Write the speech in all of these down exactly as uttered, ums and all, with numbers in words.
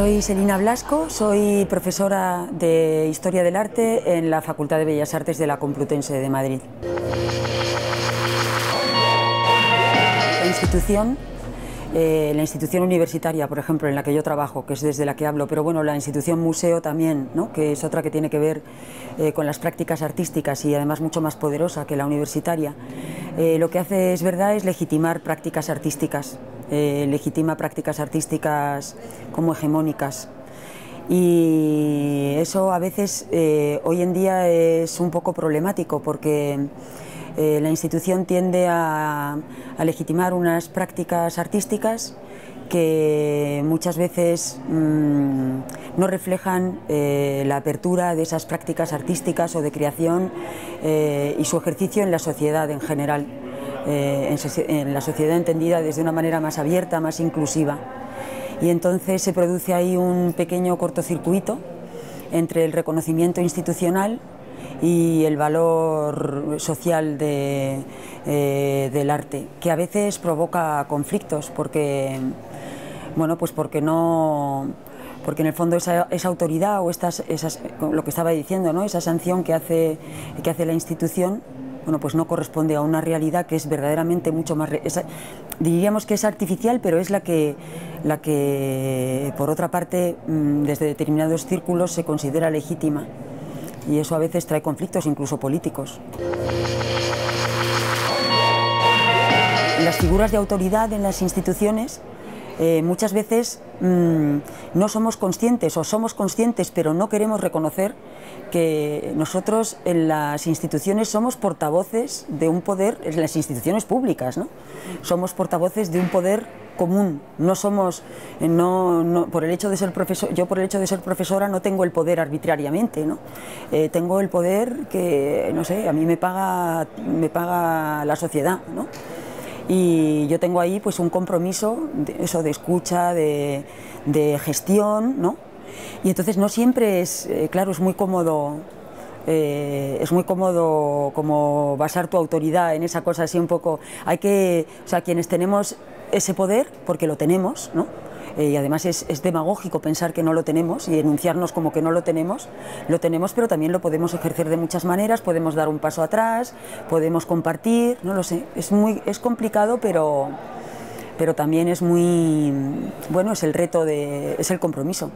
Soy Selina Blasco, soy profesora de Historia del Arte en la Facultad de Bellas Artes de la Complutense de Madrid. La institución, eh, la institución universitaria, por ejemplo, en la que yo trabajo, que es desde la que hablo, pero bueno, la institución museo también, ¿no?, que es otra que tiene que ver eh, con las prácticas artísticas y además mucho más poderosa que la universitaria, eh, lo que hace, es verdad, es legitimar prácticas artísticas. Eh, legitima prácticas artísticas como hegemónicas, y eso a veces eh, hoy en día es un poco problemático porque eh, la institución tiende a, a legitimar unas prácticas artísticas que muchas veces mmm, no reflejan eh, la apertura de esas prácticas artísticas o de creación eh, y su ejercicio en la sociedad en general. Eh, en, en la sociedad entendida desde una manera más abierta, más inclusiva. Y entonces se produce ahí un pequeño cortocircuito entre el reconocimiento institucional y el valor social de, eh, del arte, que a veces provoca conflictos, porque, bueno, pues porque no... porque en el fondo esa, esa autoridad o estas, esas, lo que estaba diciendo, ¿no?, esa sanción que hace, que hace la institución, bueno, pues no corresponde a una realidad que es verdaderamente mucho más... Esa, diríamos que es artificial, pero es la que, la que, por otra parte, desde determinados círculos se considera legítima. Y eso a veces trae conflictos, incluso políticos. Las figuras de autoridad en las instituciones eh, muchas veces mmm, no somos conscientes, o somos conscientes pero no queremos reconocer que nosotros en las instituciones somos portavoces de un poder, en las instituciones públicas, ¿no?, somos portavoces de un poder común. No somos, no, no, por el hecho de ser profesor, yo por el hecho de ser profesora no tengo el poder arbitrariamente, ¿no? Eh, tengo el poder que, no sé, a mí me paga, me paga la sociedad, ¿no? Y yo tengo ahí pues un compromiso de, eso, de escucha, de, de gestión, ¿no? Y entonces no siempre es, eh, claro, es muy cómodo, eh, es muy cómodo como basar tu autoridad en esa cosa así un poco. Hay que, o sea, quienes tenemos ese poder, porque lo tenemos, ¿no? Eh, y además es, es demagógico pensar que no lo tenemos y enunciarnos como que no lo tenemos, lo tenemos, pero también lo podemos ejercer de muchas maneras, podemos dar un paso atrás, podemos compartir, no lo sé, es, muy, es complicado, pero, pero también es muy, bueno, es el reto, de, es el compromiso.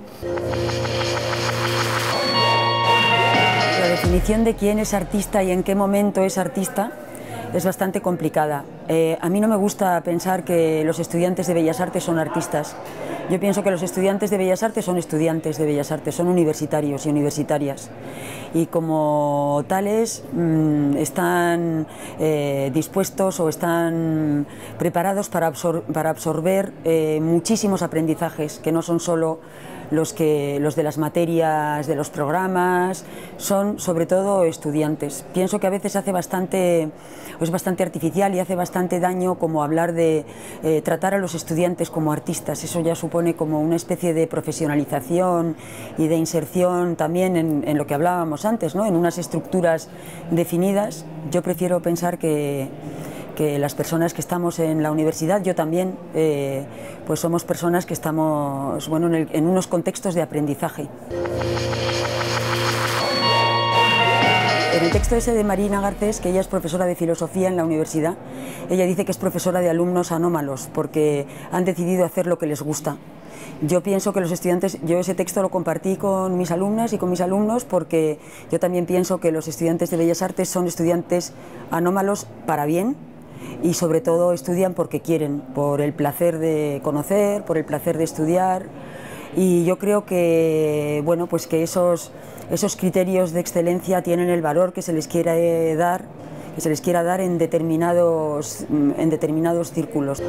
La definición de quién es artista y en qué momento es artista es bastante complicada. Eh, a mí no me gusta pensar que los estudiantes de Bellas Artes son artistas. Yo pienso que los estudiantes de Bellas Artes son estudiantes de Bellas Artes, son universitarios y universitarias. Y como tales mmm, están eh, dispuestos o están preparados para, absor para absorber eh, muchísimos aprendizajes, que no son solo los, que, los de las materias, de los programas, son sobre todo estudiantes. Pienso que a veces hace bastante, es bastante artificial y hace bastante daño como hablar de eh, tratar a los estudiantes como artistas. Eso ya supone como una especie de profesionalización y de inserción también en, en lo que hablábamos antes, ¿no?, en unas estructuras definidas. Yo prefiero pensar que que las personas que estamos en la universidad, yo también, eh, pues somos personas que estamos, bueno, en, el, en unos contextos de aprendizaje. En el texto ese de Marina Garcés, que ella es profesora de filosofía en la universidad, ella dice que es profesora de alumnos anómalos porque han decidido hacer lo que les gusta. Yo pienso que los estudiantes, yo ese texto lo compartí con mis alumnas y con mis alumnos porque yo también pienso que los estudiantes de Bellas Artes son estudiantes anómalos para bien, y sobre todo estudian porque quieren, por el placer de conocer, por el placer de estudiar, y yo creo que, bueno, pues que esos, esos criterios de excelencia tienen el valor que se les quiere dar, que se les quiera dar en determinados, en determinados círculos.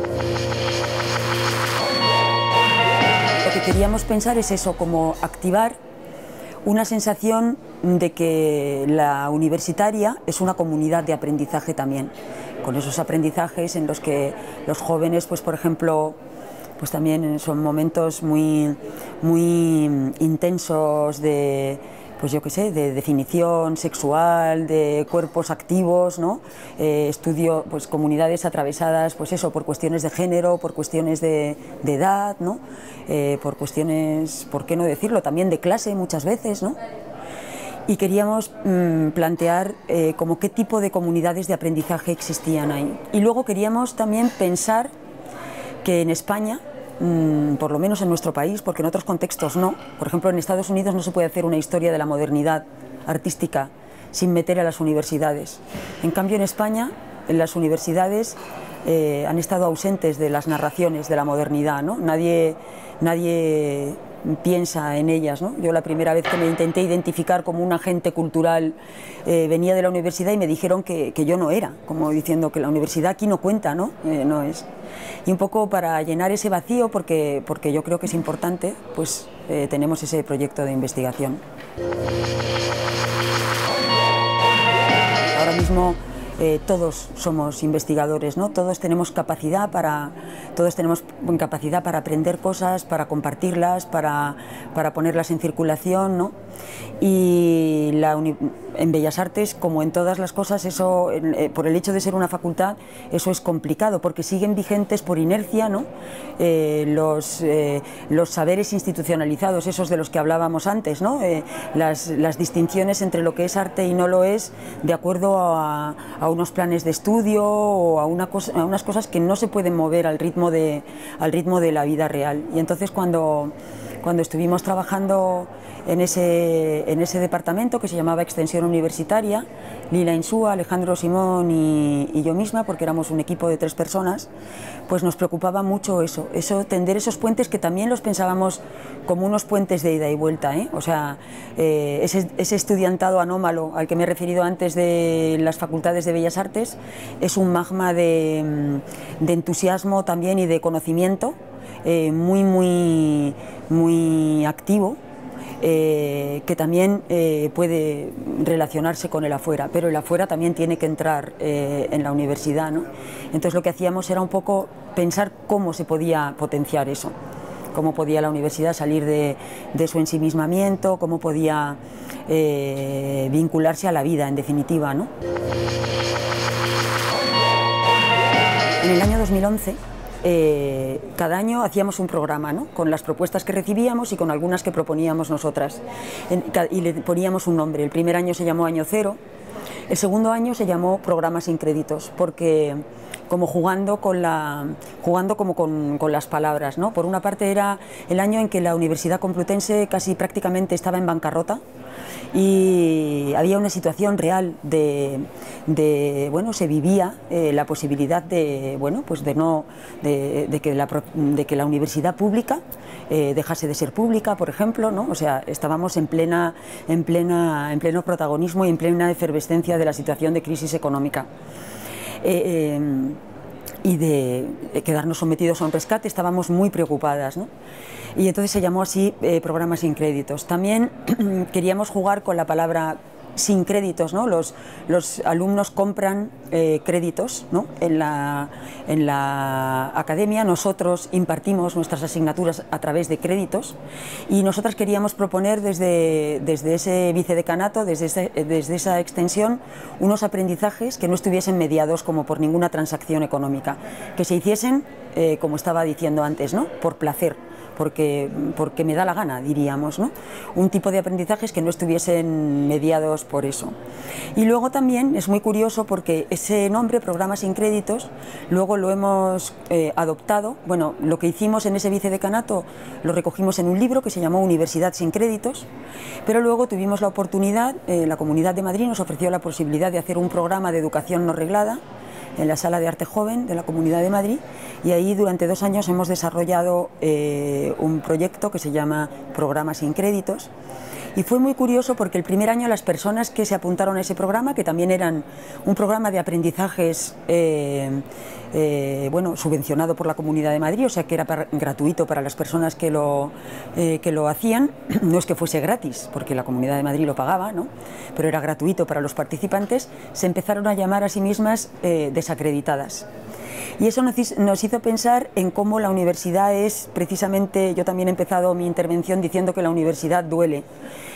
Lo que queríamos pensar es eso, como activar una sensación de que la universitaria es una comunidad de aprendizaje también, con esos aprendizajes en los que los jóvenes, pues por ejemplo, pues también son momentos muy, muy intensos de, pues yo qué sé, de definición sexual, de cuerpos activos, ¿no? Eh, estudio pues comunidades atravesadas, pues eso, por cuestiones de género, por cuestiones de, de edad, ¿no? Eh, por cuestiones, ¿por qué no decirlo?, también de clase muchas veces, ¿no? Y queríamos mmm, plantear eh, como qué tipo de comunidades de aprendizaje existían ahí. Y luego queríamos también pensar que en España, mmm, por lo menos en nuestro país, porque en otros contextos no, por ejemplo en Estados Unidos no se puede hacer una historia de la modernidad artística sin meter a las universidades. En cambio en España, en las universidades eh, han estado ausentes de las narraciones de la modernidad, ¿no? Nadie, nadie piensa en ellas, ¿no? Yo la primera vez que me intenté identificar como un agente cultural eh, venía de la universidad y me dijeron que, que yo no era, como diciendo que la universidad aquí no cuenta, ¿no? Eh, no es. Y un poco para llenar ese vacío, porque, porque yo creo que es importante, pues eh, tenemos ese proyecto de investigación. Ahora mismo Eh, todos somos investigadores, ¿no? Todos tenemos capacidad para, todos tenemos capacidad para aprender cosas, para compartirlas, para, para ponerlas en circulación, ¿no? Y la en Bellas Artes, como en todas las cosas, eso, eh, por el hecho de ser una facultad, eso es complicado, porque siguen vigentes por inercia, ¿no? Eh, los, eh, los saberes institucionalizados, esos de los que hablábamos antes, ¿no? Eh, las, las distinciones entre lo que es arte y no lo es, de acuerdo a, a unos planes de estudio o a, una cosa, a unas cosas que no se pueden mover al ritmo de, al ritmo de la vida real. Y entonces cuando, cuando estuvimos trabajando en ese, en ese departamento que se llamaba Extensión Universitaria, Lila Insúa, Alejandro Simón y, y yo misma, porque éramos un equipo de tres personas, pues nos preocupaba mucho eso, eso, tender esos puentes que también los pensábamos como unos puentes de ida y vuelta, ¿eh? O sea, eh, ese, ese estudiantado anómalo al que me he referido antes de las facultades de Bellas Artes es un magma de, de entusiasmo también y de conocimiento eh, muy, muy, muy activo. Eh, que también eh, puede relacionarse con el afuera, pero el afuera también tiene que entrar eh, en la universidad, ¿no? Entonces lo que hacíamos era un poco pensar cómo se podía potenciar eso, cómo podía la universidad salir de, de su ensimismamiento, cómo podía eh, vincularse a la vida, en definitiva, ¿no? En el año dos mil once, Eh, cada año hacíamos un programa, ¿no? Con las propuestas que recibíamos y con algunas que proponíamos nosotras, en, y le poníamos un nombre. El primer año se llamó Año Cero, el segundo año se llamó Programa sin Créditos, porque como jugando con la jugando como con, con las palabras, ¿no? Por una parte era el año en que la Universidad Complutense casi prácticamente estaba en bancarrota y había una situación real de, de bueno, se vivía eh, la posibilidad de, bueno, pues de no de, de que la de que la universidad pública eh, dejase de ser pública, por ejemplo, ¿no? O sea, estábamos en plena en plena en pleno protagonismo y en plena efervescencia de la situación de crisis económica. Eh, eh, y de, de quedarnos sometidos a un rescate, estábamos muy preocupadas, ¿no? Y entonces se llamó así eh, Programa sin Créditos. También queríamos jugar con la palabra sin créditos, ¿no? Los, los alumnos compran eh, créditos, ¿no? en, la, en la academia. Nosotros impartimos nuestras asignaturas a través de créditos y nosotras queríamos proponer desde, desde ese vicedecanato, desde, ese, desde esa extensión, unos aprendizajes que no estuviesen mediados como por ninguna transacción económica, que se hiciesen, eh, como estaba diciendo antes, ¿no? Por placer. Porque, porque me da la gana, diríamos, ¿no? Un tipo de aprendizajes que no estuviesen mediados por eso. Y luego también es muy curioso porque ese nombre, Programa sin Créditos, luego lo hemos eh, adoptado. Bueno, lo que hicimos en ese vicedecanato lo recogimos en un libro que se llamó Universidad sin Créditos, pero luego tuvimos la oportunidad, eh, la Comunidad de Madrid nos ofreció la posibilidad de hacer un programa de educación no reglada en la Sala de Arte Joven de la Comunidad de Madrid, y ahí durante dos años hemos desarrollado eh, un proyecto que se llama Programa sin Créditos. Y fue muy curioso porque el primer año las personas que se apuntaron a ese programa, que también eran un programa de aprendizajes eh, eh, bueno, subvencionado por la Comunidad de Madrid, o sea que era para, gratuito para las personas que lo, eh, que lo hacían, no es que fuese gratis, porque la Comunidad de Madrid lo pagaba, ¿no? Pero era gratuito para los participantes, se empezaron a llamar a sí mismas eh, desacreditadas. Y eso nos hizo pensar en cómo la universidad es precisamente, yo también he empezado mi intervención diciendo que la universidad duele,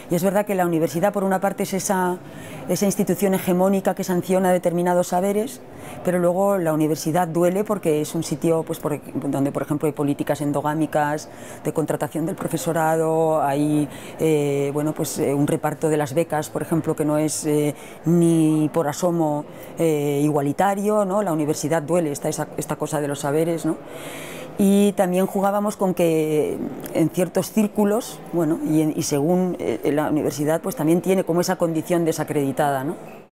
Y es verdad que la universidad, por una parte, es esa, esa institución hegemónica que sanciona determinados saberes, pero luego la universidad duele porque es un sitio pues, por, donde, por ejemplo, hay políticas endogámicas de contratación del profesorado, hay eh, bueno, pues, eh, un reparto de las becas, por ejemplo, que no es eh, ni por asomo eh, igualitario, ¿no? La universidad duele, está esa, esta cosa de los saberes, ¿no? Y también jugábamos con que en ciertos círculos, bueno, y, y según eh, la universidad, pues también tiene como esa condición desacreditada, ¿no?